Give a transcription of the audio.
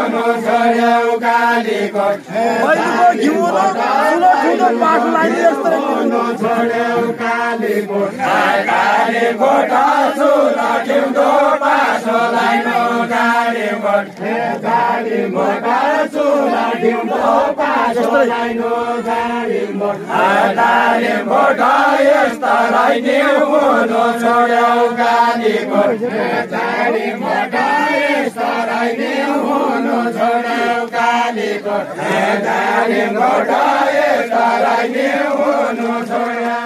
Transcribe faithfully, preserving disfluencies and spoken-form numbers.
हुनु छोड्यौ कालीकोट अहिलेको घिउरो ठुलो ठुलो पाठो लाग्ने जस्तो हुनु छोड्यौ कालीकोट कालीकोट ठुलो ठुलो पाठो लाग्नु कालीकोट कालीकोट ठुलो ठुलो पाठो लाग्नु कालीकोट कालीकोट यस्ता लाग्ने हुनु छोड्यौ कालीकोट कालीकोट यस्ता लाग्ने हुनु छोड्यौ कालीकोट कालीकोट यस्ता लाग्ने हुनु छोड्यौ